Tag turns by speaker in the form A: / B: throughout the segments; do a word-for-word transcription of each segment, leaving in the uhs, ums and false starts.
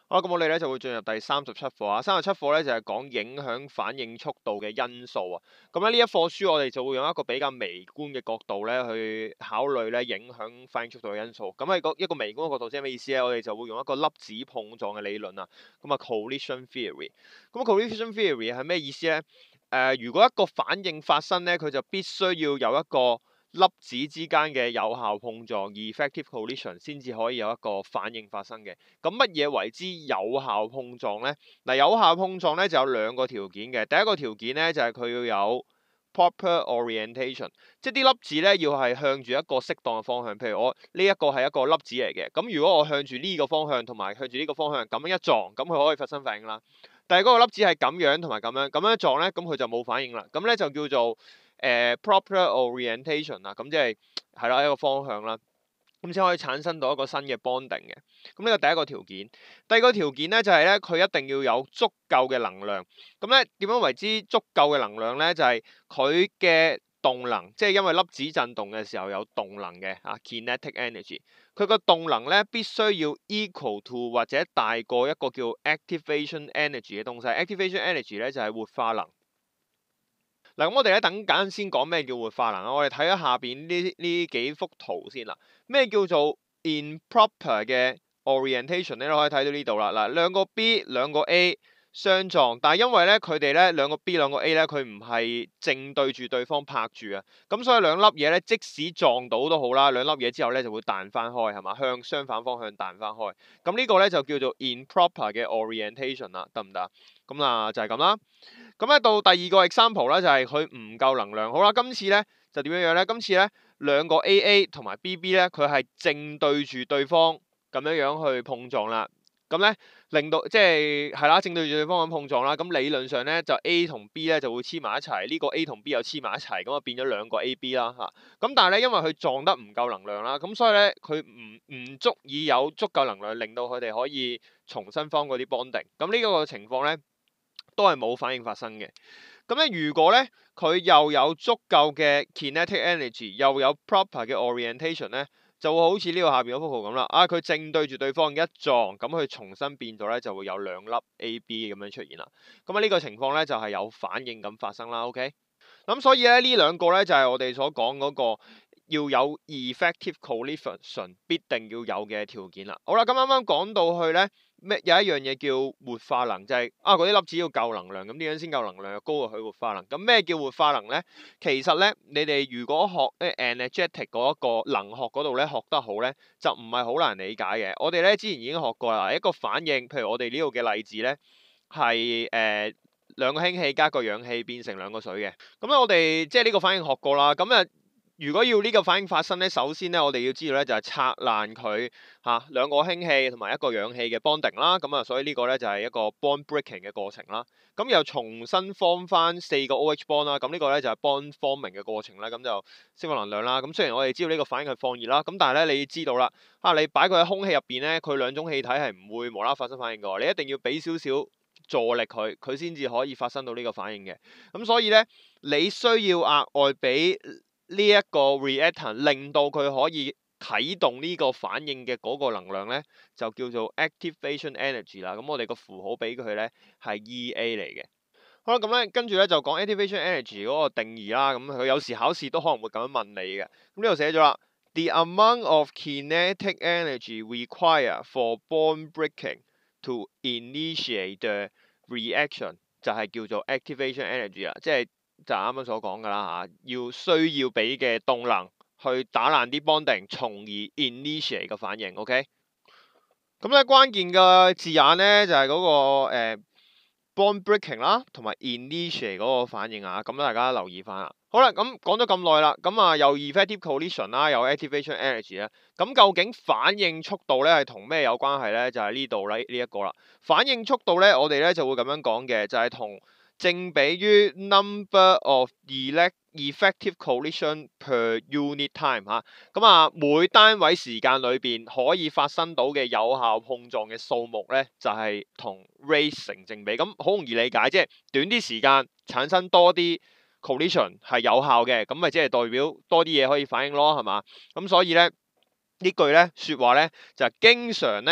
A: 好啦，咁我哋咧就會進入第三十七課啊。三十七課咧就係、是、講影響反應速度嘅因素啊。咁咧呢一課書我哋就會用一個比較微觀嘅角度咧去考慮咧影響反應速度嘅因素。咁喺個一個微觀嘅角度即係咩意思咧？我哋就會用一個粒子碰撞嘅理論啊。咁啊 collision theory。咁 collision theory 係咩意思咧？誒、呃，如果一個反應發生咧，佢就必須要有一個粒子之間嘅有效碰撞 （effective collision） 先至可以有一個反應發生嘅。咁乜嘢為之有效碰撞咧？嗱，有效碰撞咧就有兩個條件嘅。第一個條件咧就係、是、佢要有 proper orientation，即係啲粒子咧要係向住一個適當嘅方向。譬如我呢一個係一個粒子嚟嘅，咁如果我向住呢個方向同埋向住呢個方向咁樣一撞，咁佢可以發生反應啦。但係嗰個粒子係咁樣同埋咁樣咁樣撞咧，咁佢就冇反應啦。咁咧就叫做誒、呃、proper orientation 啦，咁即係係啦一個方向啦，咁先可以產生到一個新嘅 bonding 嘅。咁呢個第一個條件，第二個條件咧就係咧佢一定要有足夠嘅能量。咁咧點樣為之足夠嘅能量咧？就係佢嘅動能，即係因為粒子震動嘅時候有動能嘅啊 kinetic energy，佢個動能咧必須要 equal to 或者大過一個叫 activation energy 嘅東西。activation energy 咧就係活化能。嗱，咁我哋咧等間先講咩叫活化能啊！我哋睇下下邊呢呢幾幅圖先啦。咩叫做 improper 嘅 orientation 咧？你可以睇到呢度啦。嗱，兩個 B 兩個 A 相撞，但係因為咧佢哋咧兩個 B 兩個 A 咧佢唔係正對住對方拍住啊，咁所以兩粒嘢咧即使撞到都好啦，兩粒嘢之後咧就會彈翻開係嘛，向相反方向彈翻開。咁呢個咧就叫做 improper 嘅 orientation 啦，得唔得？咁啊就係咁啦。咁咧到第二個 example 咧就係佢唔夠能量。好啦，今次咧就點樣樣咧？今次咧兩個 A A 同埋 B B 咧佢係正對住對方咁樣樣去碰撞啦。咁咧令到即係係啦，正對住對方咁碰撞啦。咁理論上咧就 A 同 B 咧就會黐埋一齊，呢個 A 同 B 又黐埋一齊，咁啊變咗兩個 A B 啦嚇。咁但係咧因為佢撞得唔夠能量啦，咁所以咧佢唔唔足以有足夠能量令到佢哋可以重新方嗰啲 bonding。咁呢個情況咧都係冇反應發生嘅。咁咧，如果咧佢又有足夠嘅 kinetic energy，又有 proper 嘅 orientation 咧，就會好似呢個下邊嗰幅圖咁啦。啊，佢正對住對方一撞，咁佢重新變咗咧，就會有兩粒 A B 咁樣出現啦。咁啊，呢個情況咧就係有反應咁發生啦。OK，咁所以咧呢兩個咧就係我哋所講嗰個要有 effective collision 必定要有嘅條件啦。好啦，咁啱啱講到去咧。咩有一樣嘢叫活化能，就係、是、啊嗰啲粒子要夠能量，咁點樣先夠能量？又高過佢活化能。咁咩叫活化能咧？其實咧，你哋如果學誒 energetic 嗰一個能學嗰度咧學得好咧，就唔係好難理解嘅。我哋咧之前已經學過啦，一個反應，譬如我哋呢度嘅例子咧，係誒、呃、兩個氫氣加個氧氣變成兩個水嘅。咁咧我哋即係呢個反應學過啦。咁啊〜如果要呢個反應發生咧，首先咧我哋要知道咧就係拆爛佢嚇兩個氫氣同埋一個氧氣嘅 bonding 啦，咁啊所以呢個咧就係一個 bond breaking 嘅過程啦。咁又重新 form 翻四個 OH bond 啦，咁呢個咧就係 bond forming 嘅過程啦，咁就釋放能量啦。咁雖然我哋知道呢個反應係放熱啦，咁但係咧你知道啦，啊你擺佢喺空氣入邊咧，佢兩種氣體係唔會無啦啦發生反應嘅，你一定要俾少少助力佢，佢先至可以發生到呢個反應嘅。咁所以咧你需要額外俾呢一個 reactor 令到佢可以啟動呢個反應嘅嗰個能量咧，就叫做 activation energy 啦。咁我哋個符號俾佢咧係 E A 嚟嘅。好啦，咁咧跟住咧就講 activation energy 嗰個定義啦。咁佢有時考試都可能會咁樣問你嘅。咁呢度寫咗啦 ，the amount of kinetic energy required for bond breaking to initiate the reaction 就係叫做 activation energy 啦，即係。就啱啱所講㗎啦嚇，要需要俾嘅動能去打爛啲 bonding，從而 initiate 個反應。OK，咁咧關鍵嘅字眼咧就係、是、嗰、那個、呃、bond breaking 啦，同埋 initiate 嗰個反應啊。咁大家留意翻啦。好啦，咁講咗咁耐啦，咁啊有 effective collision 啦，有 activation energy 啦。咁究竟反應速度咧係同咩有關係咧？就係呢度咧呢一個啦。反應速度咧，我哋咧就會咁樣講嘅，就係、是、同正比於 number of effective collision per unit time 嚇，咁啊每單位時間裏邊可以發生到嘅有效碰撞嘅數目咧，就係、是、同 rate 成正比。咁好容易理解，即係短啲時間產生多啲 collision 係有效嘅，咁咪即係代表多啲嘢可以反應咯，係嘛？咁所以咧呢句咧説話咧就係、是、經常咧。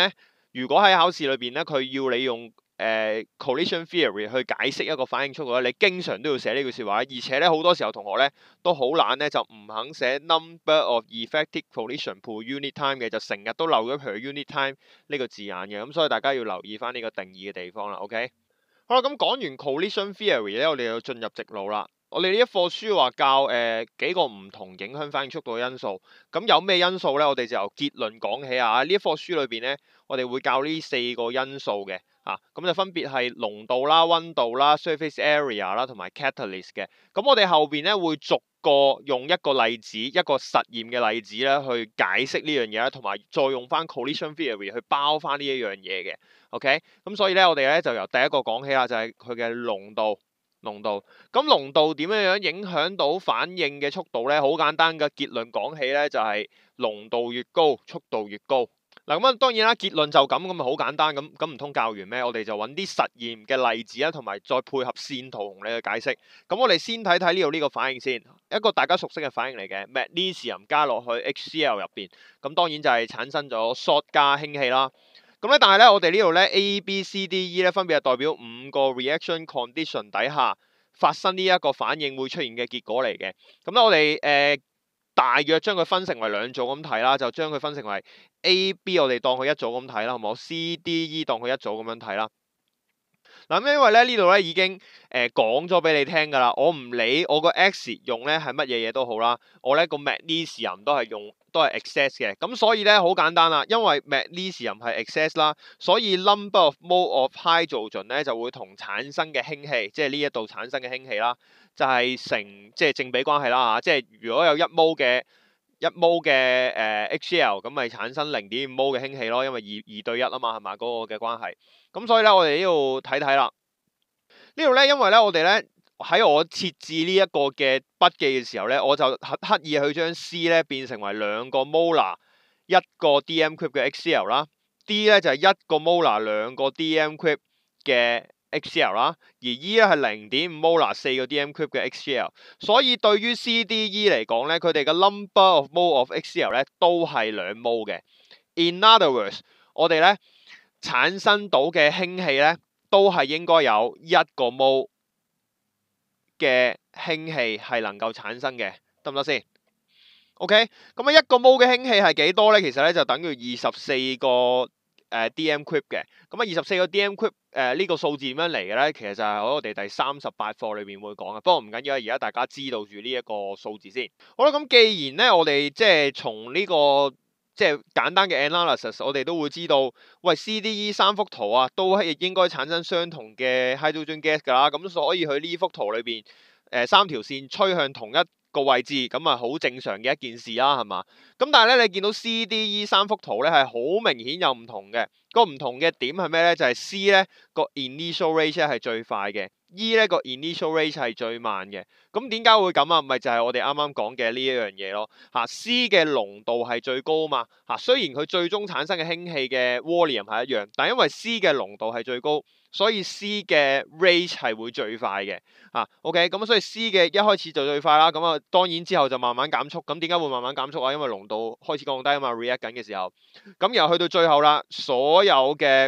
A: 如果喺考試裏邊咧，佢要你用誒、呃、collision theory 去解釋一個反應速度咧，你經常都要寫呢句説話，而且咧好多時候同學咧都好懶咧，就唔肯寫 number of effective collision per unit time 嘅，就成日都漏咗 per unit time 呢個字眼嘅，咁所以大家要留意翻呢個定義嘅地方啦。OK， 好啦，咁講完 collision theory 咧，我哋就進入直路啦。我哋呢一課書話教誒、呃、幾個唔同影響反應速度嘅因素，咁有咩因素咧？我哋就由結論講起啊！呢一課書裏邊咧，我哋會教呢四個因素嘅，啊，咁就分別係濃度啦、溫度啦、surface area 啦同埋 catalyst 嘅。咁我哋後邊咧會逐個用一個例子、一個實驗嘅例子咧去解釋呢樣嘢啦，同埋再用翻 collision theory 去包翻呢一樣嘢嘅。OK，咁所以咧我哋咧就由第一個講起啦，就係佢嘅濃度。濃度，咁濃度點樣樣影響到反應嘅速度咧？好簡單嘅結論講起咧，就係濃度越高，速度越高。嗱咁啊，當然啦，結論就咁，咁咪好簡單咁，咁唔通教完咩？我哋就揾啲實驗嘅例子啦，同埋再配合線圖同你去解釋。咁我哋先睇睇呢度呢個反應先，一個大家熟悉嘅反應嚟嘅 ，magnesium 加落去 HCl 入邊，咁當然就係產生咗 salt 加氫氣啦。咁咧，但係咧，我哋呢度咧 A、B、C、D、E 咧，分別係代表五個 reaction condition 底下發生呢一個反應會出現嘅結果嚟嘅。咁咧，我哋誒、呃、大約將佢分成為兩組咁睇啦，就將佢分成為 A、B， 我哋當佢一組咁睇啦，好唔好 ？C、D、E 當佢一組咁樣睇啦。嗱，咁因為咧呢度咧已經誒講咗俾你聽㗎啦，我唔理我個 X 用咧係乜嘢嘢都好啦，我咧個 magnesium 都係用都係 excess 嘅，咁所以咧好簡單啦，因為 magnesium 係 excess 啦，所以 number of mole of hydrogen 咧就會同產生嘅氫氣，即係呢一度產生嘅氫氣啦，就係、是、成即係正比關係啦嚇，即係如果有一 mole 嘅一 mole 嘅誒 HCl 咁咪產生零點五 mole 嘅氫氣咯，因為二二對一啊嘛，係咪嗰個嘅關係？咁所以咧，我哋呢度睇睇啦。呢度咧，因為咧，我哋咧喺我設置呢一個嘅筆記嘅時候咧，我就刻刻意去將 C 咧變成為兩個 molar 一個 D M cube 嘅 HCl 啦 ，D 咧就係、是、一個 molar 兩個 D M cube 嘅 HCl 啦，而 E 咧係零點五 molar 四個 D M cube 嘅 HCl。所以對於 C、D、E 嚟講咧，佢哋嘅 number of mole of HCl 咧都係兩 mole 嘅。In other words，我哋咧產生到嘅氫氣咧，都係應該有一個 mole 嘅氫氣係能夠產生嘅，得唔得先 ？OK， 咁啊一個 mole 嘅氫氣係幾多咧？其實咧就等於二十四個誒、呃、D M cube 嘅。咁啊二十四個 D M cube 誒、呃這個、呢個數字點樣嚟嘅咧？其實就係喺我哋第三十八課裏邊會講嘅。不過唔緊要啊，而家大家知道住呢一個數字先。好啦，咁既然咧我哋即係從呢個即係簡單嘅 analysis，我哋都會知道，喂 C、D、E 三幅圖啊，都係應該產生相同嘅 hydrogen gas 㗎啦。咁所以佢呢幅圖裏邊，誒、呃、三條線吹向同一個位置，咁啊好正常嘅一件事啦，係嘛？咁但係咧，你見到 C、D、E 三幅圖咧係好明顯有唔同嘅。個唔同嘅點係咩咧？就係、是、C 咧個 initial rate 係最快嘅。E 咧個 initial rate 係最慢嘅，咁點解會咁啊？咪就係、是、我哋啱啱講嘅呢一樣嘢咯。嚇 C 嘅濃度係最高嘛。嚇雖然佢最終產生嘅氫氣嘅 volume 係一樣，但因為 C 嘅濃度係最高，所以 C 嘅 rate 係會最快嘅。嚇 OK，咁所以 C 嘅一開始就最快啦。咁啊當然之後就慢慢減速。咁點解會慢慢減速啊？因為濃度開始降低啊嘛 react 緊嘅時候。咁然後去到最後啦，所有嘅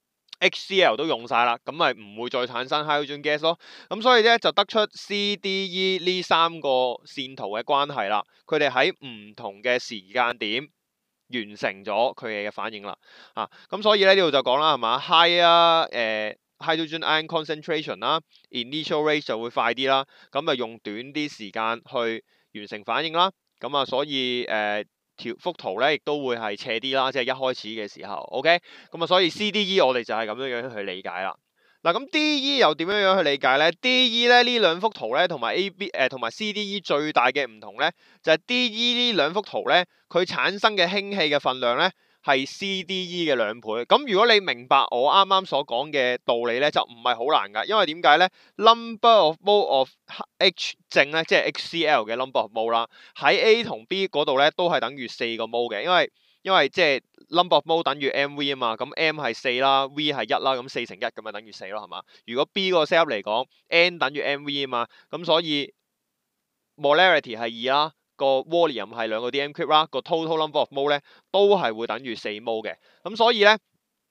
A: HCl 都用晒啦，咁咪唔會再產生 hydrogen gas 咯。咁所以咧就得出 C、D、E 呢三個線圖嘅關係啦。佢哋喺唔同嘅時間點完成咗佢哋嘅反應啦。啊，咁所以咧呢度就講啦，係嘛 high 啊，誒、呃、hydrogen ion concentration 啦 ，initial rate 就會快啲啦。咁啊用短啲時間去完成反應啦。咁啊所以誒。呃條幅圖咧，亦都會係斜啲啦，即係一開始嘅時候，OK，咁啊，所以 C、D、E 我哋就係咁樣樣去理解啦。嗱，咁 D、E 又點樣樣去理解咧 ？D、E 咧呢兩幅圖咧，同埋 A、B 誒同埋 C、D、E 最大嘅唔同咧，就係 D、E 呢兩幅圖咧，佢產生嘅氫氣嘅份量咧係 C、D、E 嘅兩倍。咁如果你明白我啱啱所講嘅道理咧，就唔係好難㗎，因為點解咧 ？Number of mole of H 正咧，即係 HCl 嘅 number of mole 啦，喺 A 同 B 嗰度咧都係等於四個 mole 嘅，因為因為即係 number of mole 等於 M V 啊嘛，咁 M 係四啦 ，V 係一啦，咁四乘一咁咪等於四咯，係嘛？如果 B 個 set 嚟講 ，N 等於 M V 啊嘛，咁所以 molarity 係二啦。個 volume 係兩個 D M cube 啦，個 total number of mole 咧都係會等於四 mole 嘅，咁所以咧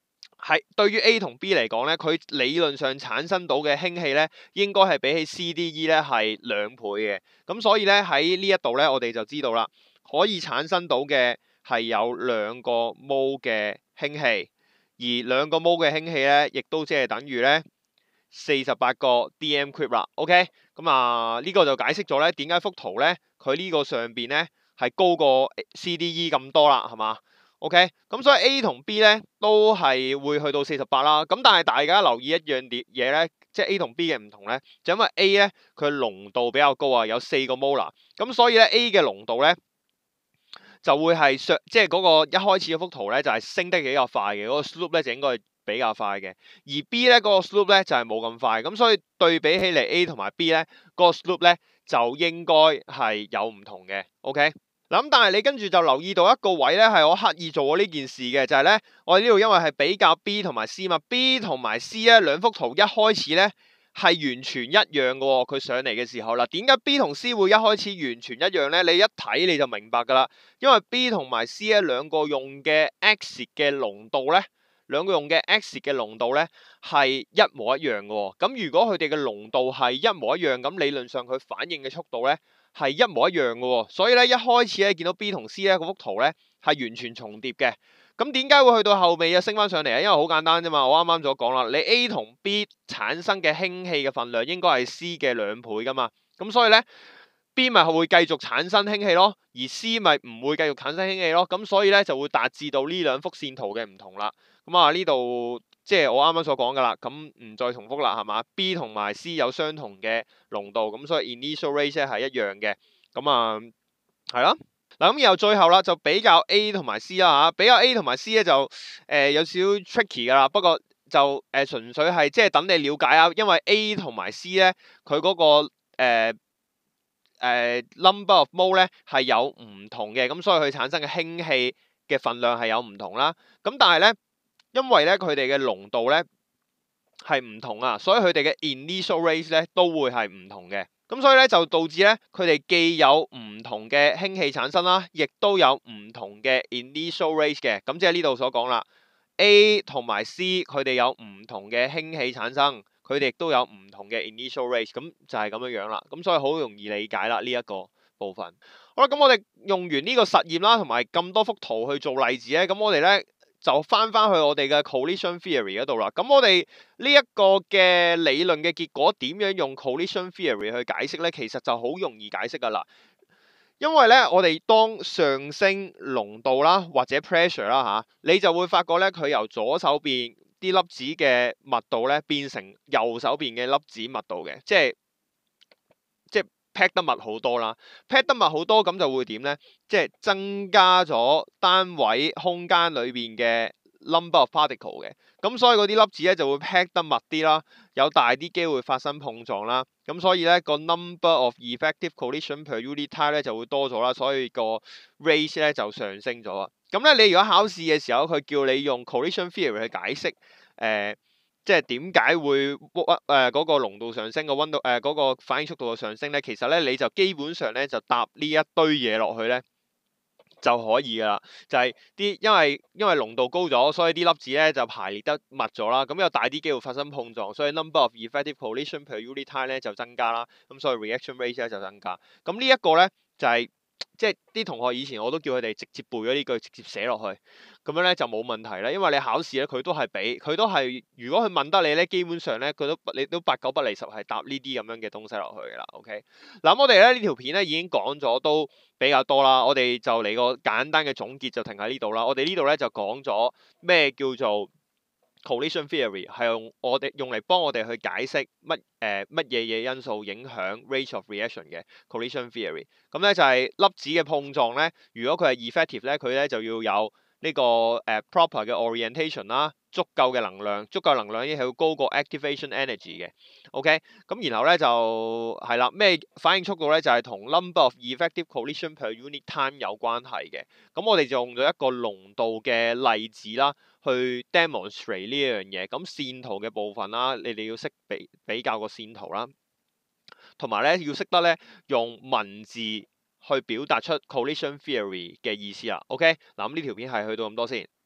A: 係對於 A 同 B 嚟講咧，佢理論上產生到嘅氫氣咧，應該係比起 C、D、E 咧係兩倍嘅。咁所以咧喺呢一度咧，我哋就知道啦，可以產生到嘅係有兩個 mole 嘅氫氣，而兩個 mole 嘅氫氣咧，亦都即係等於咧四十八個 D M cube 啦。OK，咁啊呢個就解釋咗咧點解幅圖咧佢呢個上邊咧係高過 C、D、E 咁多啦，係嘛？OK，咁所以 A 同 B 咧都係會去到四十八啦。咁但係大家留意一樣嘢咧，即係 A 同 B 嘅唔同咧，就因為 A 咧佢濃度比較高啊，有四個 molar，咁所以咧 A 嘅濃度咧就會係上，即係嗰個一開始嗰幅圖咧就係升得比較快嘅，嗰個 slope 咧就應該係比較快嘅。而 B 咧嗰個 slope 咧就係冇咁快，咁所以對比起嚟 A 同埋 B 咧嗰個 slope 咧就應該係有唔同嘅。OK。咁但係你跟住就留意到一個位咧，係我刻意做咗呢件事嘅，就係咧，我哋呢度因為係比較 B 同埋 C 嘛 ，B 同埋 C 咧兩幅圖一開始咧係完全一樣嘅喎，佢上嚟嘅時候啦，點解 B 同 C 會一開始完全一樣咧？你一睇你就明白㗎啦，因為 B 同埋 C 咧兩個用嘅 acid 嘅濃度咧，兩個用嘅 acid 嘅濃度咧係一模一樣嘅喎，咁如果佢哋嘅濃度係一模一樣，咁理論上佢反應嘅速度咧係一模一樣嘅喎，所以咧一開始咧見到 B 同 C 咧嗰幅圖咧係完全重疊嘅。咁點解會去到後尾啊升翻上嚟啊？因為好簡單啫嘛，我啱啱所講啦，你 A 同 B 產生嘅氫氣嘅份量應該係 C 嘅兩倍噶嘛，咁所以咧 B 咪會繼續產生氫氣咯，而 C 咪唔會繼續產生氫氣咯，咁所以咧就會達至到呢兩幅線圖嘅唔同啦。咁啊呢度即係我啱啱所講噶啦，咁唔再重複啦，係嘛 ？B 同埋 C 有相同嘅濃度，咁所以 initial rate 係一樣嘅。咁啊係咯，嗱咁然後最後啦就比較 A 同埋 C 啦嚇，比較 A 同埋 C 咧就誒、呃、有少少 tricky 噶啦，不過就誒、呃、純粹係即係等你了解啊，因為 A 同埋 C 咧佢嗰個誒、呃呃、number of mole 咧係有唔同嘅，咁所以佢產生嘅氫氣嘅份量係有唔同啦。咁但係咧，因為咧佢哋嘅濃度咧係唔同啊，所以佢哋嘅 initial rate 咧都會係唔同嘅。咁所以咧就導致咧佢哋既有唔同嘅氫氣產生啦，亦都有唔同嘅 initial rate 嘅。咁即係呢度所講啦 ，A 同埋 C 佢哋有唔同嘅氫氣產生，佢哋亦都有唔同嘅 initial rate。咁就係咁樣樣啦。咁所以好容易理解啦呢一個部分。好啦，咁我哋用完呢個實驗啦，同埋咁多幅圖去做例子咧，咁我哋咧就翻翻去我哋嘅 collision theory 嗰度啦。咁我哋呢一個嘅理論嘅結果點樣用 collision theory 去解釋咧？其實就好容易解釋噶啦。因為咧，我哋當上升濃度啦，或者 pressure 啦嚇，你就會發覺咧，佢由左手邊啲粒子嘅密度咧變成右手邊嘅粒子密度嘅，即係即係 pack 得密好多啦。pack 得密好多咁就會點咧？即係增加咗單位空間裏邊嘅 number of particle 嘅，咁所以嗰啲粒子咧就會 pack 得密啲啦，有大啲機會發生碰撞啦。咁所以咧個 number of effective collision per unit time 咧就會多咗啦，所以個 rate 咧就上升咗啊。咁咧你如果考試嘅時候，佢叫你用 collision theory 去解釋誒、呃，即係點解會誒嗰、呃嗰個濃度上升、個溫度誒嗰個反應速度嘅上升咧，其實咧你就基本上咧就搭呢一堆嘢落去咧就可以㗎啦。就係、是、啲因為因為濃度高咗，所以啲粒子咧就排列得密咗啦，咁有大啲機會發生碰撞，所以 number of effective collision per unit time 咧就增加啦，咁所以 reaction rate 咧就增加。咁呢一個咧就係、是。即係啲同學以前我都叫佢哋直接背咗呢句，直接寫落去，咁樣咧就冇問題啦。因為你考試咧，佢都係俾，佢都係如果佢問得你咧，基本上咧佢都你都八九不離十係答呢啲咁樣嘅東西落去㗎啦。OK，嗱咁我哋咧呢條片咧已經講咗都比較多啦，我哋就嚟個簡單嘅總結就停喺呢度啦。我哋呢度咧就講咗咩叫做 collision theory， 係用我哋用嚟幫我哋去解釋乜誒乜嘢嘢因素影響 rate of reaction 嘅 collision theory。咁咧就係粒子嘅碰撞咧，如果佢係 effective 咧，佢咧就要有呢、這個誒、呃、proper 嘅 orientation 啦，足夠嘅能量，足夠能量咧係要高過 activation energy 嘅。OK，咁然後咧就係啦，咩反應速度咧就係、是、同 number of effective collision per unit time 有關係嘅。咁我哋就用咗一個濃度嘅例子啦，去 demonstrate 呢一樣嘢。咁線圖嘅部分啦，你哋要識比比較個線圖啦，同埋咧要識得咧用文字去表達出 collision theory 嘅意思啦。OK，嗱咁呢條片係去到咁多先。